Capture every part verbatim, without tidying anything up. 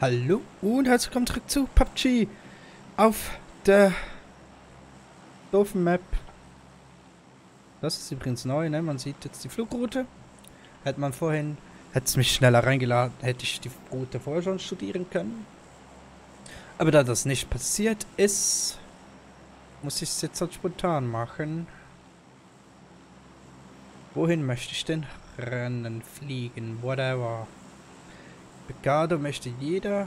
Hallo und herzlich willkommen zurück zu P U B G auf der doofen Map. Das ist übrigens neu, ne? Man sieht jetzt die Flugroute. Hätte man vorhin, hätte es mich schneller reingeladen, hätte ich die Route vorher schon studieren können. Aber da das nicht passiert ist, muss ich es jetzt halt spontan machen. Wohin möchte ich denn rennen, fliegen, whatever. Begado möchte jeder.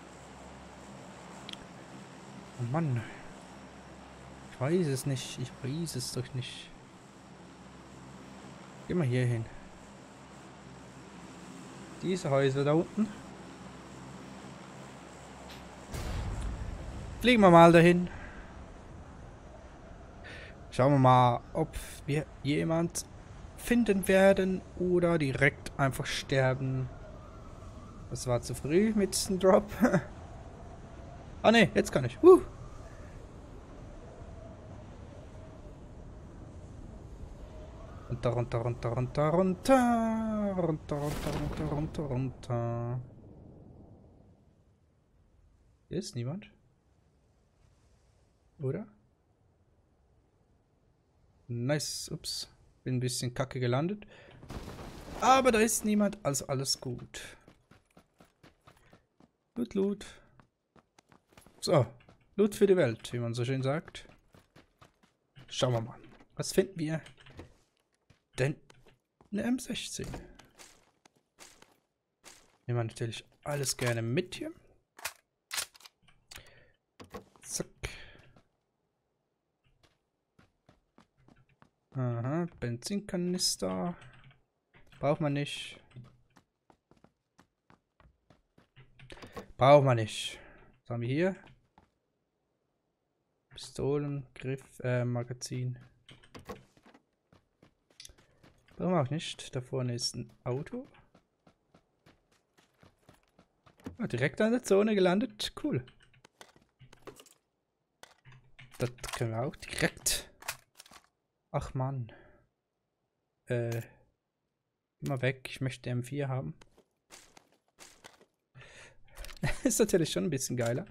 Oh Mann. Ich weiß es nicht. Ich weiß es doch nicht. Geh mal hier hin. Diese Häuser da unten. Fliegen wir mal dahin. Schauen wir mal, ob wir jemand finden werden oder direkt einfach sterben. Das war zu früh mit dem Drop. Ah ne, jetzt kann ich. Uh. Runter, runter, runter, runter, runter. Runter, runter, runter, runter, runter. Hier ist niemand. Oder? Nice. Ups. Bin ein bisschen kacke gelandet. Aber da ist niemand, also alles gut. Loot, Loot. So. Loot für die Welt, wie man so schön sagt. Schauen wir mal. Was finden wir denn? Eine M sechzehn. Nehmen wir natürlich alles gerne mit hier. Zack. Aha, Benzinkanister. Braucht man nicht. Braucht man nicht. Was haben wir hier? Pistolen, Griff, äh, Magazin. Brauchen wir auch nicht. Da vorne ist ein Auto. Oh, direkt an der Zone gelandet. Cool. Das können wir auch direkt. Ach Mann. Äh. Immer weg. Ich möchte M vier haben. Ist natürlich schon ein bisschen geiler.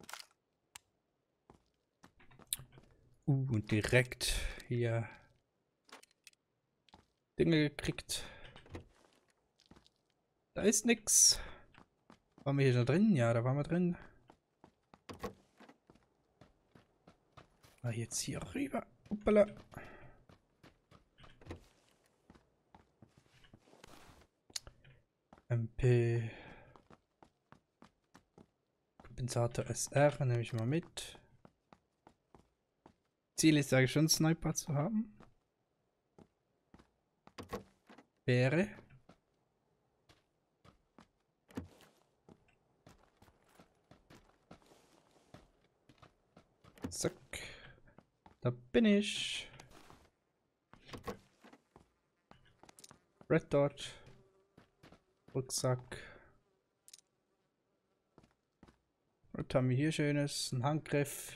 Uh, und direkt hier Dinge gekriegt. Da ist nix. Waren wir hier schon drin? Ja, da waren wir drin. Ah, jetzt hier rüber. Hoppala. M P. Kompensator S R nehme ich mal mit. Ziel ist eigentlich schon, Sniper zu haben. Wäre. Zack. Da bin ich. Red Dot. Rucksack. Was haben wir hier Schönes? Ein Handgriff.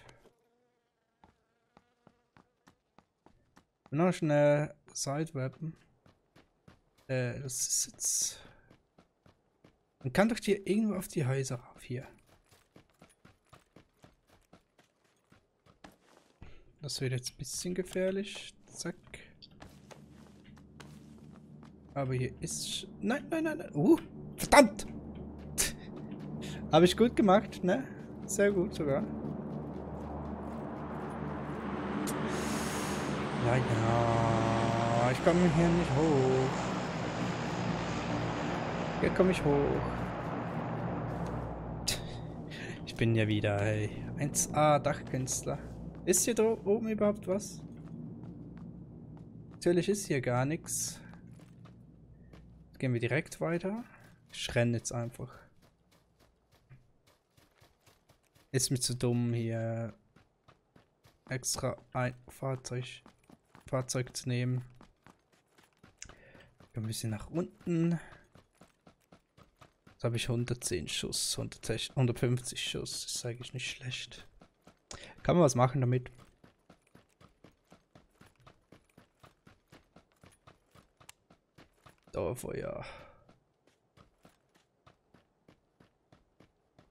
Noch eine Side-Weapon. Äh, das ist jetzt. Man kann doch hier irgendwo auf die Häuser rauf. Hier. Das wird jetzt ein bisschen gefährlich. Zack. Aber hier ist. Nein, nein, nein, nein. Uh, verdammt! Habe ich gut gemacht, ne? Sehr gut sogar. Ja, ja. Ich komme hier nicht hoch. Hier komme ich hoch. Ich bin ja wieder, hey. eins A Dachkünstler. Ist hier da oben überhaupt was? Natürlich ist hier gar nichts. Gehen wir direkt weiter. Ich renne jetzt einfach. Ist mir zu dumm, hier extra ein Fahrzeug, Fahrzeug zu nehmen. Ein bisschen nach unten. Jetzt habe ich hundertzehn Schuss, hundertfünfzig Schuss. Ist eigentlich nicht schlecht. Kann man was machen damit. Dauerfeuer.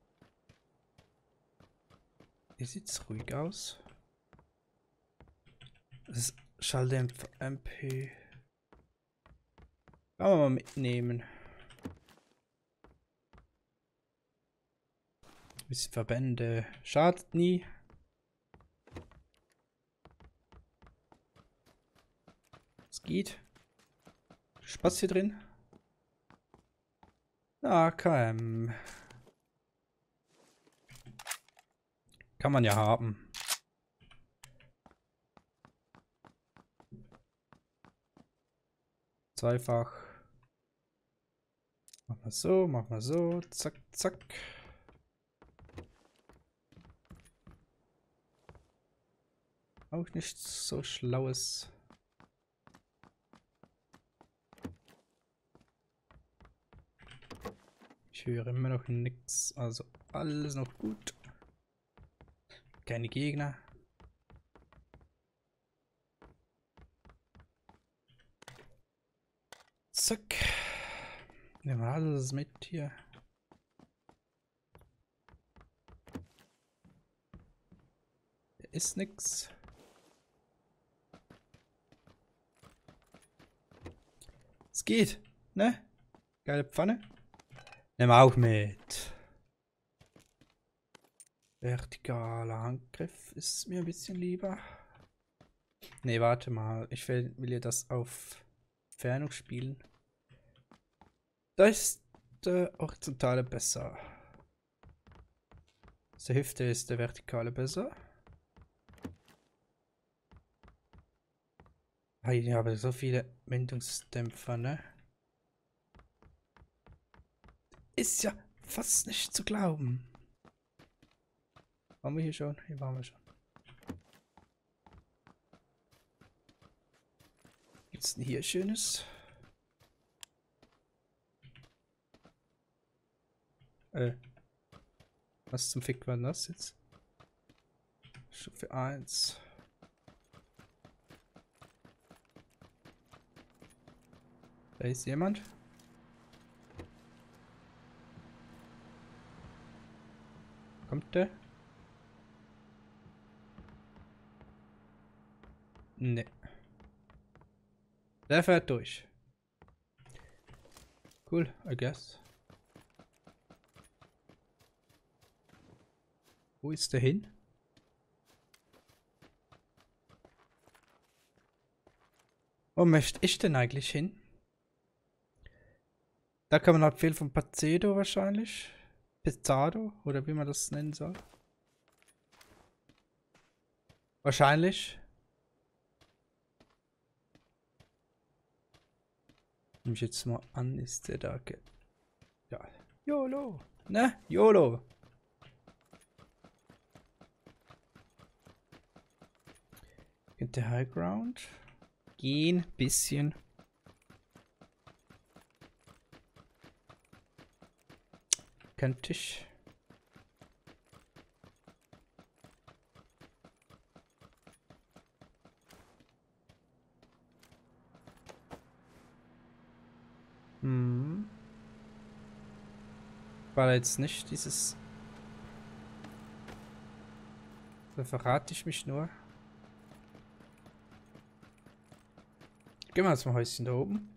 Hier sieht es ruhig aus. Das ist Schalldämpfer M P. Kann man mal mitnehmen. Bis Verbände. Schadet nie. Es geht. Spaß hier drin. A K M. Kann man ja haben. Zweifach. Mach mal so, mach mal so. Zack, zack. Auch nichts so Schlaues. Ich höre immer noch nichts. Also alles noch gut. Keine Gegner. Zack. Nehmen wir alles mit hier. Hier ist nix. Es geht, ne? Geile Pfanne. Nehmen wir auch mit. Vertikaler Handgriff ist mir ein bisschen lieber. Ne, warte mal. Ich will, will ja das auf Entfernung spielen. Da ist der horizontale besser. Aus der Hüfte ist der vertikale besser. Ah, ich habe so viele Windungsdämpfer, ne? Ist ja fast nicht zu glauben. Waren wir hier schon? Hier waren wir schon. Gibt's denn hier Schönes? Äh. Was zum Fick war das jetzt? Stufe eins. Da ist jemand. Kommt der? Ne. Der fährt durch. Cool, I guess. Wo ist der hin? Wo möchte ich denn eigentlich hin? Da kann man halt viel von Pacedo wahrscheinlich. Pezzado, oder wie man das nennen soll. Wahrscheinlich. Nehme ich jetzt mal an, ist der da. Ja. YOLO. Ne? YOLO. Der High Ground. Gehen, bisschen. Könnte ich. Hm. War jetzt nicht dieses. Da verrate ich mich nur. Gehen wir jetzt mal Häuschen da oben.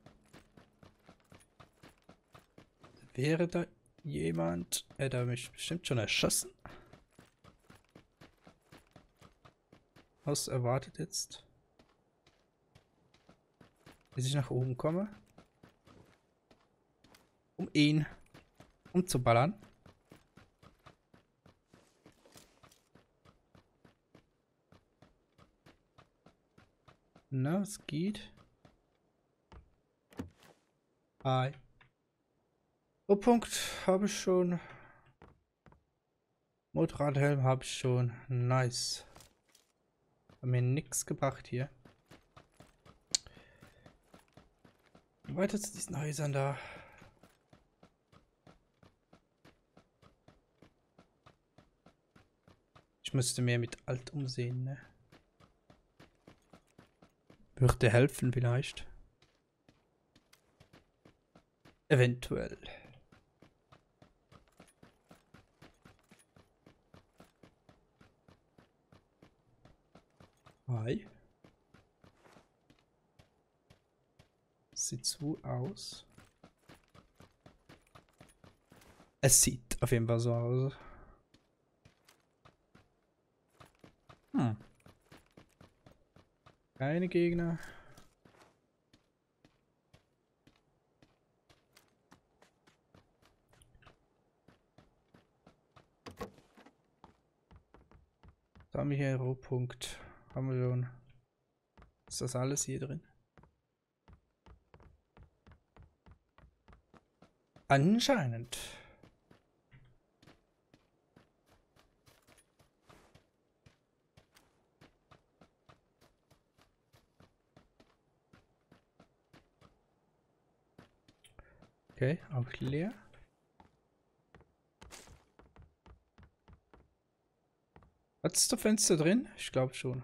Wäre da jemand? Er hat mich bestimmt schon erschossen. Was erwartet jetzt? Bis ich nach oben komme. Um ihn umzuballern. Na, es geht. Hi. Oh, Punkt habe ich schon. Motorradhelm habe ich schon. Nice. Hat mir nichts gebracht hier. Weiter zu diesen Häusern da. Ich müsste mehr mit Alt umsehen, ne? Würde helfen vielleicht. Eventuell. Hi. Sieht so aus. Es sieht auf jeden Fall so aus. Hm. Keine Gegner. Da haben wir hier Rohpunkt. Haben wir schon. Ist das alles hier drin? Anscheinend. Okay, auch leer. Hat es da Fenster drin? Ich glaube schon.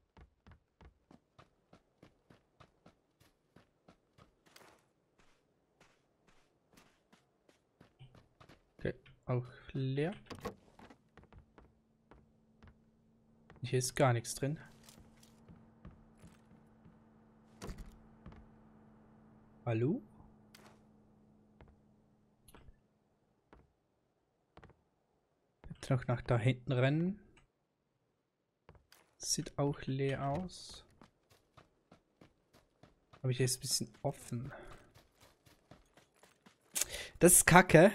Okay, auch leer. Hier ist gar nichts drin. Hallo? Jetzt noch nach da hinten rennen. Sieht auch leer aus. Aber hier ist ein bisschen offen. Das ist Kacke.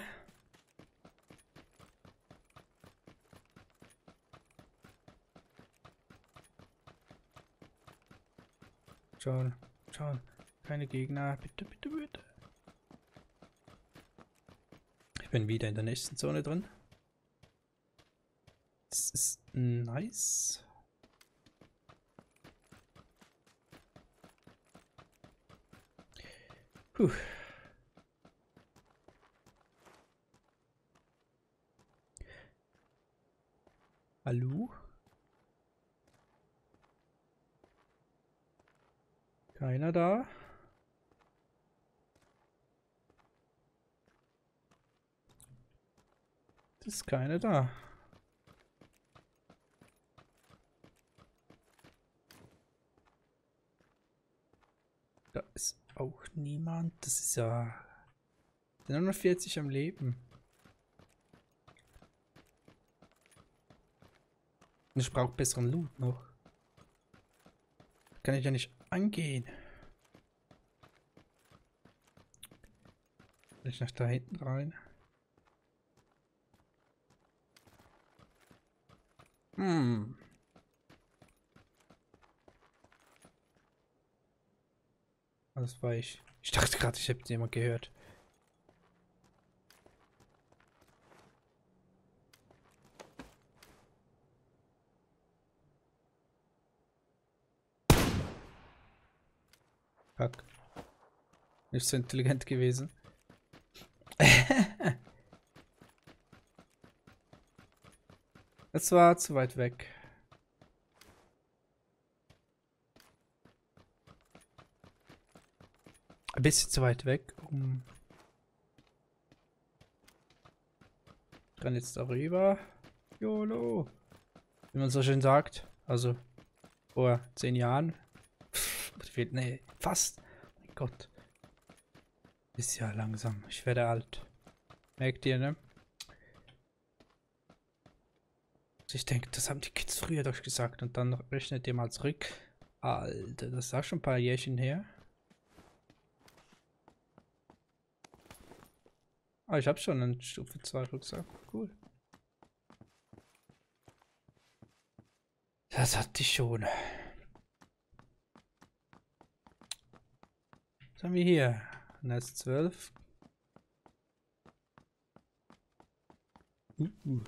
Schauen, schauen. Keine Gegner. Bitte, bitte, bitte. Ich bin wieder in der nächsten Zone drin. Das ist nice. Puh. Hallo? Keiner da? Es ist keiner da. Da ist auch niemand. Das ist ja... Sind nur vierzig am Leben. Und ich brauche besseren Loot noch. Kann ich ja nicht angehen. Will ich nach da hinten rein? Hm. Das war ich. Ich dachte gerade, ich hätte jemand gehört. Fuck. Nicht so intelligent gewesen. Es war zu weit weg. Ein bisschen zu weit weg, um... Ich renne jetzt darüber. YOLO. Wie man so schön sagt. Also, vor zehn Jahren. Nee, fast. Mein Gott. Ist ja langsam. Ich werde alt. Merkt ihr, ne? Ich denke, das haben die Kids früher doch gesagt. Und dann rechnet ihr mal zurück. Alter, das ist auch schon ein paar Jährchen her. Ah, ich habe schon einen Stufe zwei Rucksack. Cool. Das hatte ich schon. Was haben wir hier? N S zwölf. Uh, uh.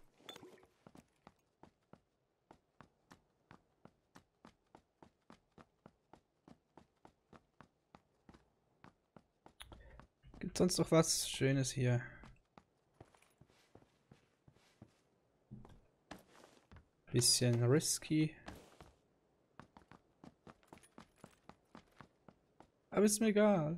Gibt sonst noch was Schönes hier? Bisschen risky. Aber ist mir egal.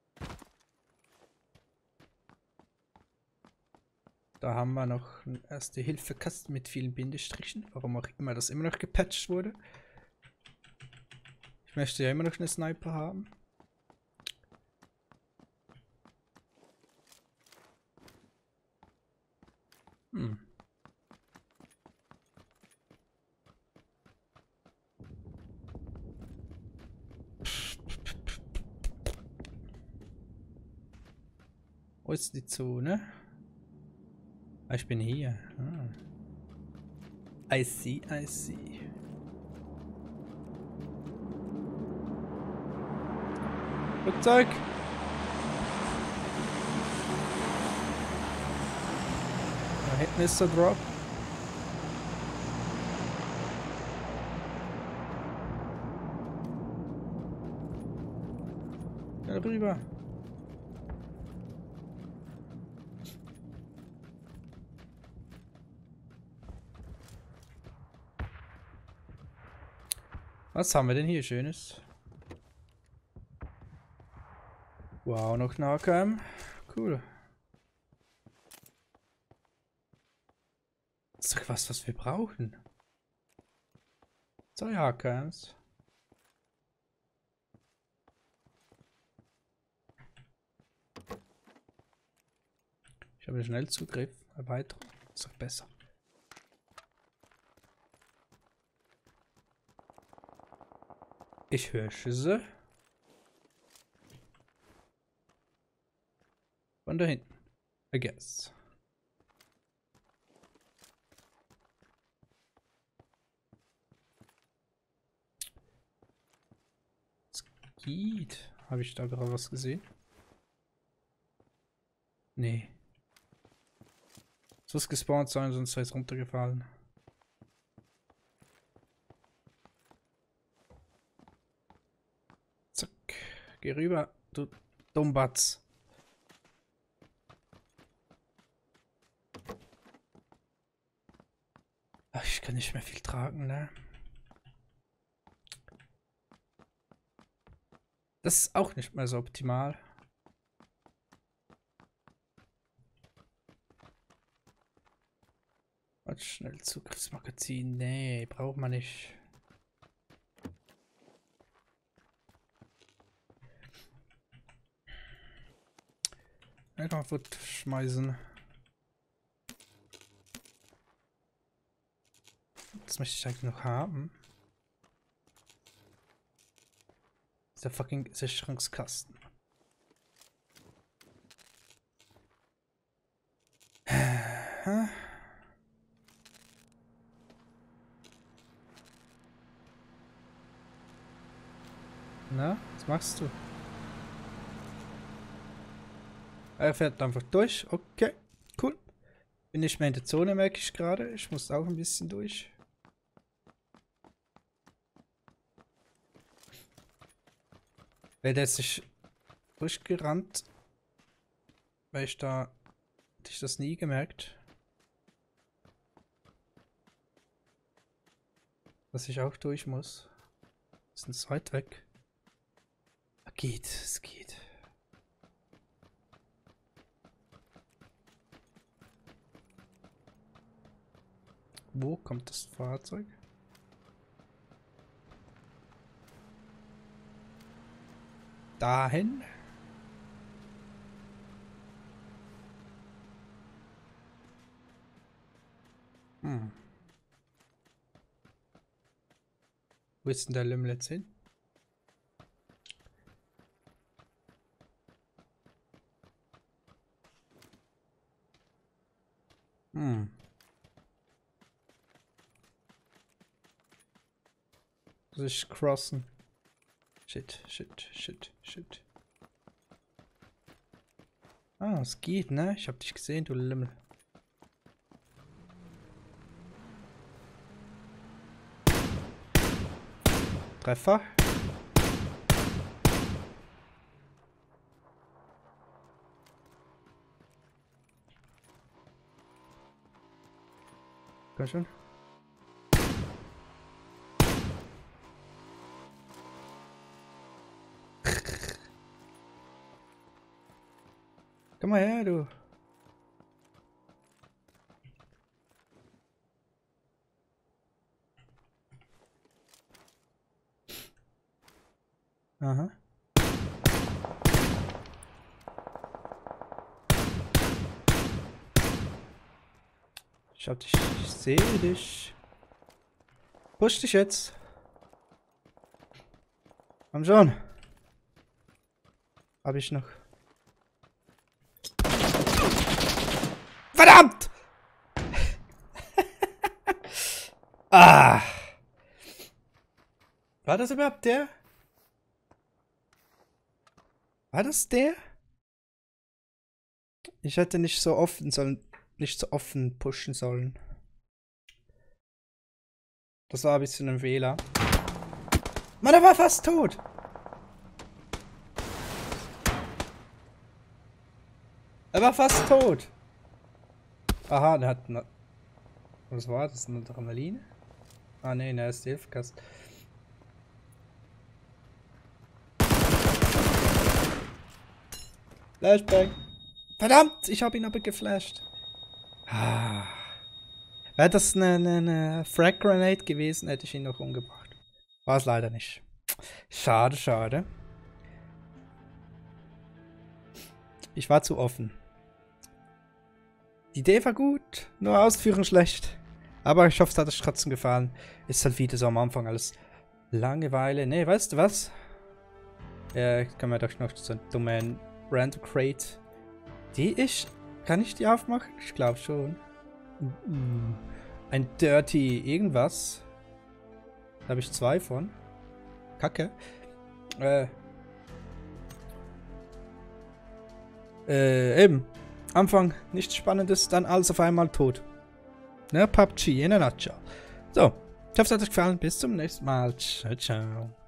Da haben wir noch einen Erste-Hilfe-Kasten mit vielen Bindestrichen. Warum auch immer das immer noch gepatcht wurde. Ich möchte ja immer noch einen Sniper haben. Hm. Wo ist die Zone? Ah, ich bin hier. Ah. I see, I see. Flugzeug! Da hinten ist der Drop. Da rüber. Was haben wir denn hier Schönes? Wow, noch Nahkampf. Cool. Das ist doch was, was wir brauchen. Zwei H K Ms. Ich habe Schnellzugriff. Erweiterung. Ist doch besser. Ich höre Schüsse. Von da hinten. I guess. Skeet. Habe ich da gerade was gesehen? Nee. Es muss gespawnt sein, sonst ist es runtergefallen. Zack. Geh rüber, du Dummbatz. Ach, ich kann nicht mehr viel tragen, ne? Das ist auch nicht mehr so optimal. Warte, schnell Zugriffsmagazin. Nee, braucht man nicht. Einfach kaputt schmeißen. Das möchte ich eigentlich noch haben. Das ist der fucking Sicherungskasten. Na, was machst du? Er fährt einfach durch. Okay, cool. Bin nicht mehr in der Zone, merke ich gerade. Ich muss auch ein bisschen durch. Wäre der sich durchgerannt, weil ich da, hätte ich das nie gemerkt. Dass ich auch durch muss. Ist ein weit weg. Geht, es geht. Wo kommt das Fahrzeug? Dahin. Hm. Wo ist denn der Lümmel jetzt hin? Hm. Muss ich crossen? Shit, shit, shit, shit. Ah, es geht, ne? Ich hab dich gesehen, du Lümmel. Treffer. Komm schon. Komm mal her, du. Aha. Schau dich, ich sehe dich. Push dich jetzt. Komm schon. Hab ich noch. Verdammt! Ah! War das überhaupt der? War das der? Ich hätte nicht so offen sollen, nicht so offen pushen sollen. Das war ein bisschen ein Fehler. Mann, er war fast tot. Er war fast tot. Aha, der hat eine... Was war das? Eine Adrenaline? Ah ne, der ist Hilfekast. Flashbang. Verdammt, ich habe ihn aber geflasht. Ah. Wäre das eine, eine, eine Frag Grenade gewesen, hätte ich ihn noch umgebracht. War es leider nicht. Schade, schade. Ich war zu offen. Die Idee war gut, nur Ausführung schlecht. Aber ich hoffe, es hat euch trotzdem gefallen. Ist halt wieder so am Anfang alles Langeweile. Ne, weißt du was? Ja, können wir doch noch so ein dummen Random Crate. Die ich... Kann ich die aufmachen? Ich glaube schon. Uh, ein Dirty irgendwas. Da habe ich zwei von. Kacke. Äh. Äh, eben. Anfang nichts Spannendes, dann alles auf einmal tot. Ne, P U B G in a nutshell. So, ich hoffe, es hat euch gefallen. Bis zum nächsten Mal. Ciao, ciao.